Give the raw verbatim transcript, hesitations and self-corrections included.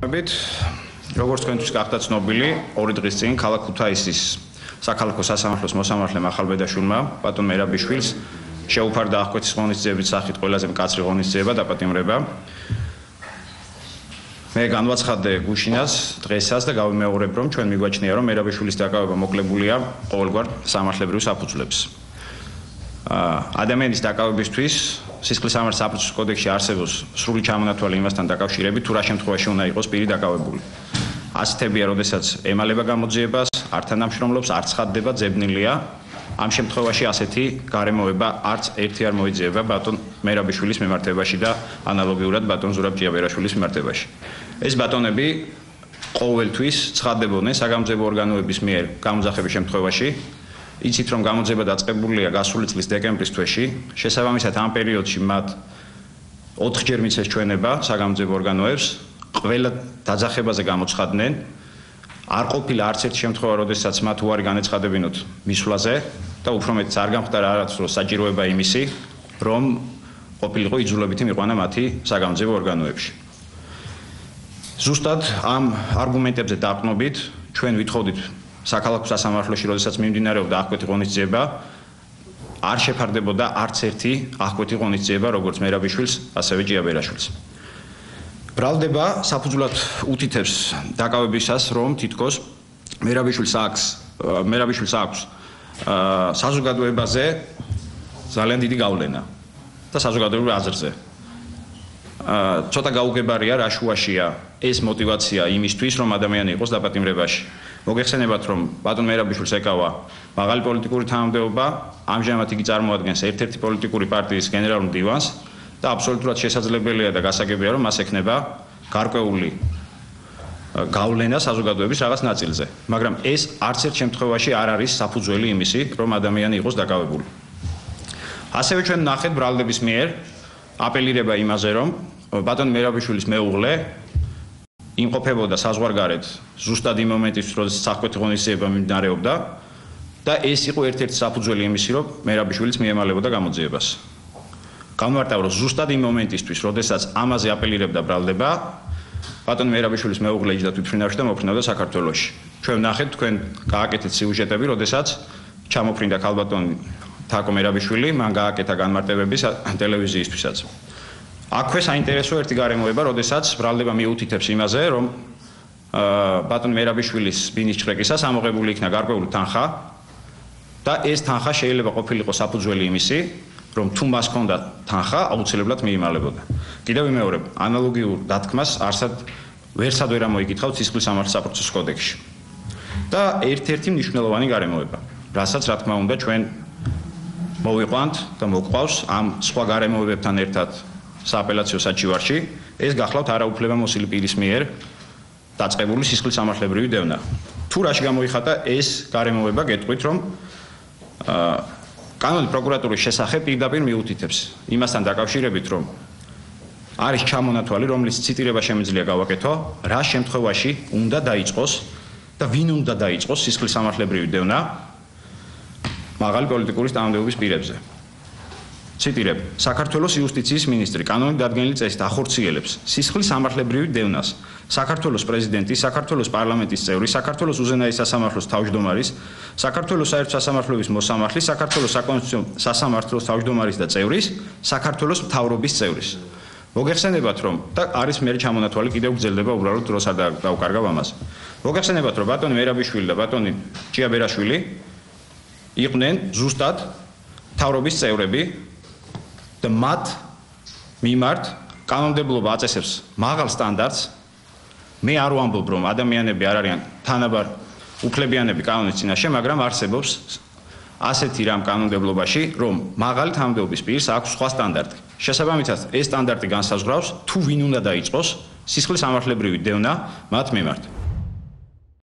როგორც თქვენთვის გახდა ცნობილი, ორი დღის წინ ქალაქ ქუთაისის საქალაქო სასამართლოს მოსამართლემ ახალბედაშვილმა ბატონ მერაბიშვილს შეუფარდა აღმკვეთის ღონისძიების სახით ყველაზე მკაცრი ღონისძიება დაპატიმრება. მე განვაცხადე გუშინას დღესაც და გავიმეორებ, რომ ჩვენ მიგვაჩნია, რომ მერაბიშვილის დაკავება მოკლებულია ყოველგვარ სამართლებრივ საფუძვლებს. ადამიანის დაკავებისთვის სისხლის სამართლის საფუძვლის კოდექსში არსებობს სრული ჩამონათვალი იმასთან დაკავშირებით, თუ რა შემთხვევაში უნდა იყოს პირი დაკავებული. ასეთებია, როდესაც ემალება გამოძიებას, არ თანამშრომლობს, არ ცხადდება, ძებნილია. ამ შემთხვევაში ასეთი გარემოება არც ერთი არ მოიძიება ბატონ მერაბიშვილის მიმართებაში და ანალოგიურად ბატონ ჩივიაშვილის მიმართებაში. ეს ბატონები ყოველთვის ცხადდებოდნენ საგამოძიებო ორგანოების მიერ გამოძახების შემთხვევაში. იცით, რომ გამოძიება დაწყებულია გასული წლის დეკემბრის თვეში, შესაბამისად ამ პერიოდში მათ ოთხჯერ მიცეს ჩვენება საგამოძიებო ორგანოებს, ყველა დაძახებაზე გამოცხადდნენ. არ ყოფილა არც ერთი შემთხვევა, როდესაც მათ უარი განეცხადებინოთ მისვლაზე და უფრო მეტიც არ გამხდარა არც რომ საჭიროება იმისი, რომ ყოფილიყო იძულებითი მიყვანა მათი საგამოძიებო ორგანოებში. ზუსტად ამ არგუმენტებზე დაყრდნობით ჩვენ ვითხოვდით საქალაქო სასამართლოში, როდესაც მიმდინარეობდა აღმკვეთი ღონისძიება, არ შეფარდებოდა არც ერთი აღმკვეთი ღონისძიება, როგორც მერაბიშვილს, ასევე ჩივიაშვილს. ბრალდება საფუძვლად უთითებს დაკავებისას, რომ თითქოს მერაბიშვილს აქვს მერაბიშვილს აქვს საზოგადოებაზე ძალიან დიდი გავლენა და საზოგადოებრივ აზრზე. ცოტა გაუგებარია რა შუაშია ეს мотиваცია იმისთვის, რომ ადამიანი იყოს დაპატიმრებაში. მოგეხსენებათ, რომ ბატონ მერაბიშვილს ეკავა მაღალი პოლიტიკური თანამდებობა, ამჟამად იგი წარმოადგენს ერთ-ერთი პოლიტიკური პარტიის გენერალურ მდივანს და აბსოლუტურად შესაძლებელია და გასაგებია, რომ მას ექნება გარკვეული გავლენა საზოგადოების რაღაც ნაწილზე. მაგრამ ეს არც ერთ შემთხვევაში არ არის საფუძველი იმისი, რომ ადამიანი იყოს დაკავებული. ასევე ჩვენ ნახეთ ბრალდების მიერ აპელირება იმაზე, რომ ბატონ მერაბიშვილის მეუღლე იმყოფებოდა საზღვარგარეთ ზუსტად იმ მომენტისთვის, როდესაც აღმკვეთი ღონისძიება მიმდინარეობდა და ეს იყო ერთ-ერთი საფუძველი იმისი, რომ მერაბიშვილიც მიემალებოდა გამოძიებას. განმარტავ, რომ ზუსტად იმ მომენტისთვის, როდესაც ამაზე აპელირებდა ბრალდება, ბატონ მერაბიშვილის მეუღლე იჯდა თვითმფრინავში და მოფრინავდა საქართველოში. ჩვენ ვნახეთ, თქვენ გააკეთეთ სიუჟეტები, როდესაც ჩამოფრინდა ქალბატონი თაკო მერაბიშვილი, მან გააკეთა განმარტებები ტელევიზიისთვისაც. აქვე საინტერესო ერთი გარემოება, როდესაც ბრალდება მიუთითებს იმაზე, რომ ბატონ მერაბიშვილის ბინის ჩხრეკისას ამოღებული იქნა გარკვეული თანხა და ეს თანხა შეიძლება ყოფილიყო საფუძველი იმისი, რომ თუ მას ჰქონდა თანხა, აუცილებლად მიიმალებოდა. კიდევ ვიმეორებ, ანალოგიურ დათქმას არსად ვერსად ვერ ამოიკითხავთ სისხლის სამართლის საპროცესო კოდექსში. და ერთ-ერთი მნიშვნელოვანი გარემოება, რასაც რა თქმა უნდა ჩვენ მოვიყვანთ და მოგყვავს ამ სხვა გარემოებებთან ერთად სააპელაციო საჩივარში, ეს გახლავთ არაუფლებამოსილი პირის მიერ დაწყებული სისხლის სამართლებრივი დევნა. თუ რაში გამოიხატა ეს გარემოება, გეტყვით, რომ კანონით პროკურატურის შესახებ პირდაპირ მიუთითებს იმასთან დაკავშირებით, რომ არის ჩამონათვალი, რომლის ციტირება შემიძლია გავაკეთო, რა შემთხვევაში უნდა დაიწყოს და ვინ უნდა დაიწყოს სისხლის სამართლებრივი დევნა მაღალი პოლიტიკური თანამდებობის პირებზე. ციტირებ, საქართველოს იუსტიციის მინისტრი კანონით დადგენილი წესით ახორციელებს სისხლის სამართლებრივი დევნას საქართველოს პრეზიდენტის, საქართველოს პარლამენტის წევრის, საქართველოს უზენაეს სასამართლოს თავმჯდომარის, საქართველოს საერთო სასამართლოების მოსამართლის, საქართველოს საკონსტიტუციო სასამართლოს თავმჯდომარის და წევრის, საქართველოს მთავრობის წევრის. მოგეხსენებათ, რომ და არის მე ჩამონათვალი კიდევ გრძელდება, უბრალოდ დროს არ დავკარგავ ამას. მოგეხსენებათ, რომ ბატონი მერაბიშვილი და ბატონი ჩივიაშვილი იყვნენ ზუსტად მთავრობის წევრები და მათ მიმართ კანონმდებლობა აწესებს მაღალ სტანდარტს. მე არ ვამბობ, რომ ადამიანები არ არიან თანაბარ უფლებიანები კანონის წინაშე, მაგრამ არსებობს ასეთი რამ კანონმდებლობაში, რომ მაღალი თანამდებობის პირს აქვს სხვა სტანდარტი. შესაბამისად, ეს სტანდარტი განსაზღვრავს, თუ ვინ უნდა დაიწყოს სისხლის სამართლებრივი დევნა მათ მიმართ.